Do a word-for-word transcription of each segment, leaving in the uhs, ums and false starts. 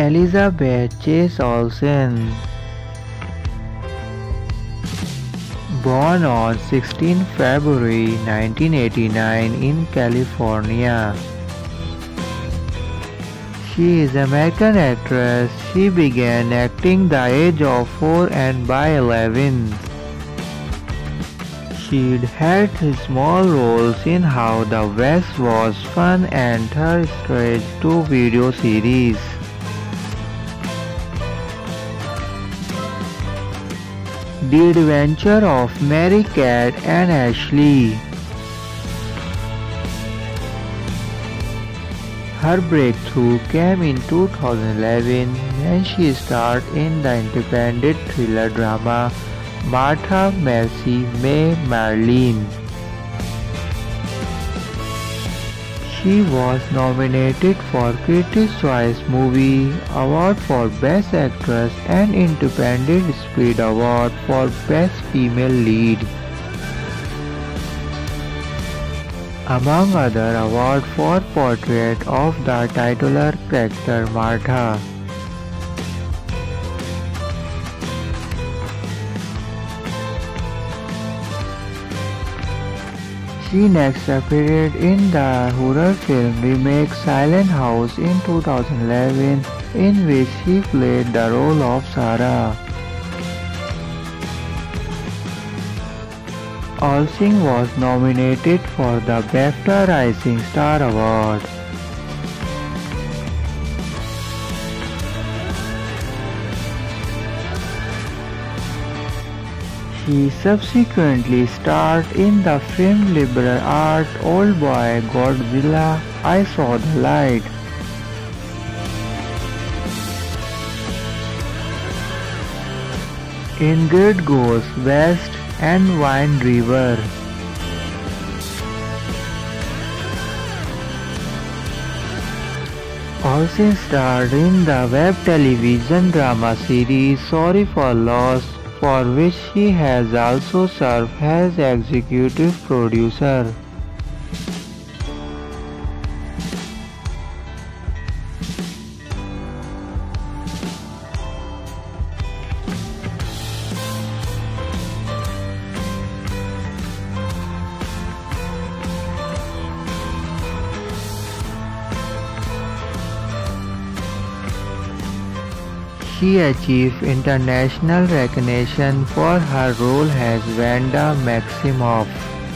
Elizabeth Chase Olsen, born on sixteenth February nineteen eighty-nine in California. She is an American actress. She began acting the age of four and by eleven. She'd had small roles in How the West Was Fun and her straight-to-video series. The Adventure of Mary Cat and Ashley. Her breakthrough came in two thousand eleven when she starred in the independent thriller drama Martha Marcy May Marlene. She was nominated for Critics' Choice Movie Award for Best Actress and Independent Spirit Award for Best Female Lead, among other awards for portrait of the titular character Martha. She next appeared in the horror film remake Silent House in two thousand eleven, in which she played the role of Sarah. Olsen was nominated for the BAFTA Rising Star Award. He subsequently starred in the film liberal art Old Boy Godzilla I Saw the Light. Ingrid Goes West and Wind River. Olsen starred in the web television drama series Sorry for Loss, for which she has also served as executive producer. She achieved international recognition for her role as Wanda Maximoff.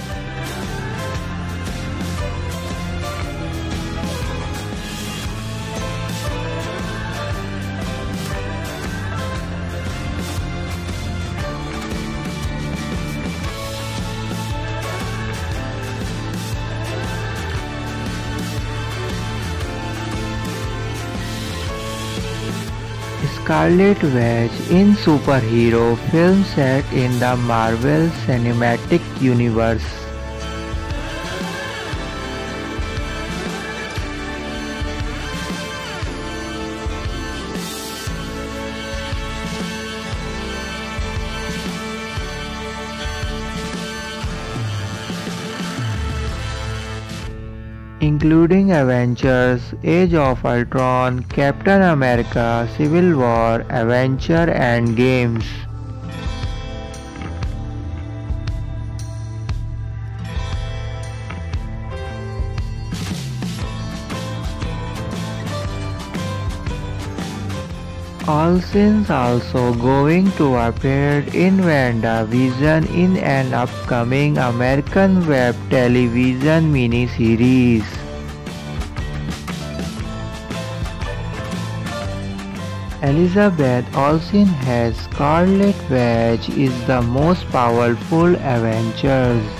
Scarlet Witch in superhero film set in the Marvel Cinematic Universe. Including Avengers, Age of Ultron, Captain America, Civil War, Avenger Endgames. Olsen's also going to appear in WandaVision in an upcoming American web television miniseries. Elizabeth Olsen as Scarlet Witch is the most powerful Avengers.